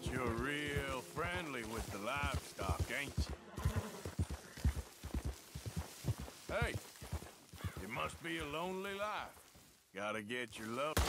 Bet you're real friendly with the livestock, ain't you? Hey, it must be a lonely life. Gotta get your love.